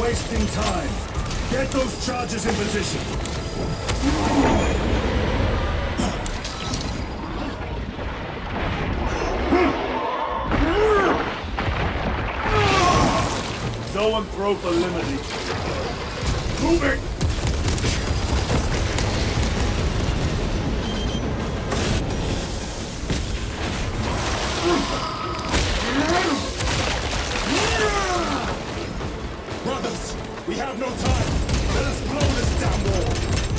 wasting time. Get those charges in position. Zoanthrope eliminated. Moving! Brothers, we have no time. Let us blow this damn wall.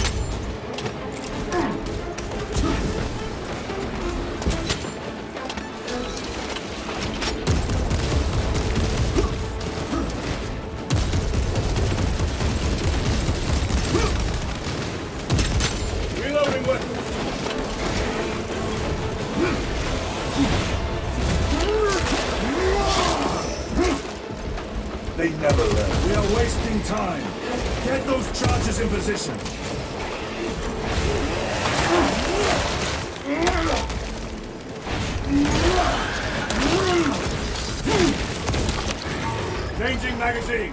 Reloading weapon. They never learn. We are wasting time. Get those charges in position. Changing magazine.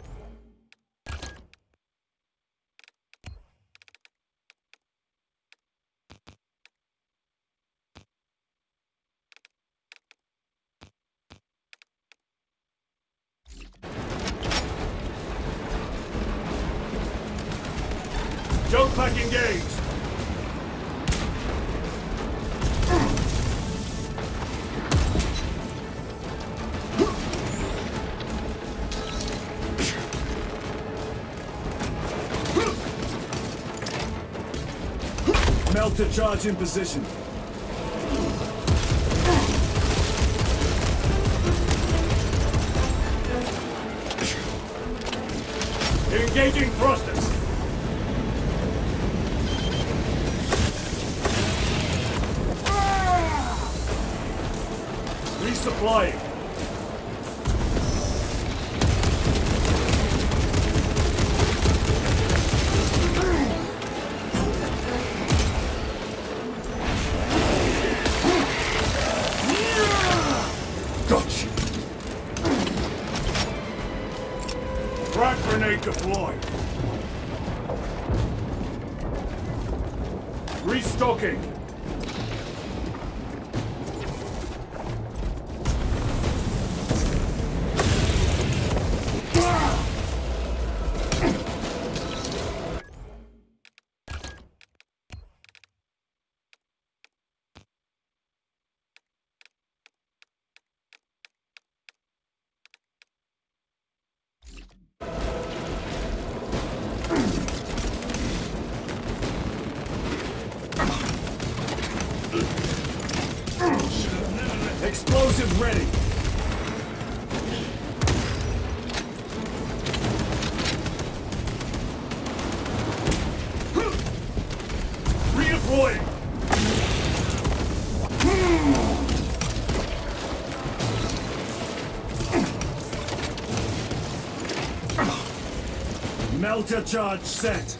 Joke pack engaged. Melter charge in position. Engaging thrusters. Resupplying. Gotcha. Frag grenade deployed. Restocking. Explosives ready. Redeploying. Melter charge set.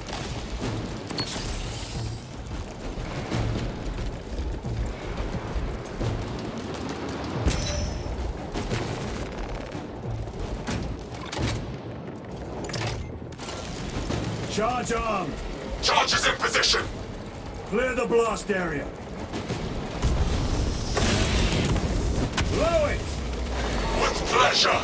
Charge armed. Charge is in position. Clear the blast area. Blow it! With pleasure.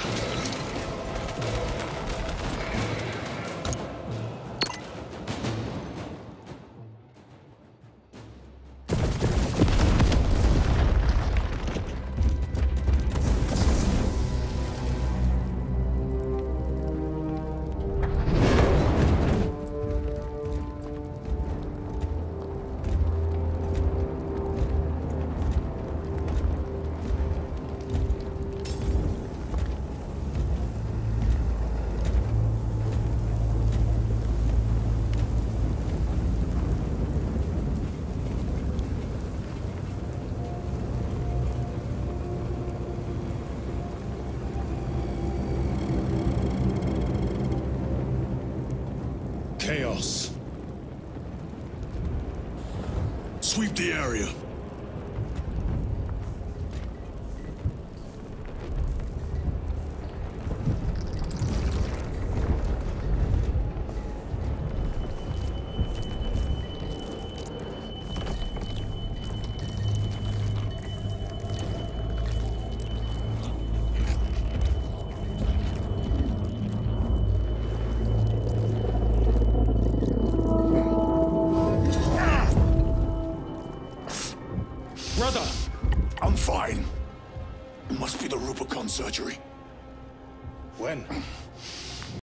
Chaos. Sweep the area. surgery. When?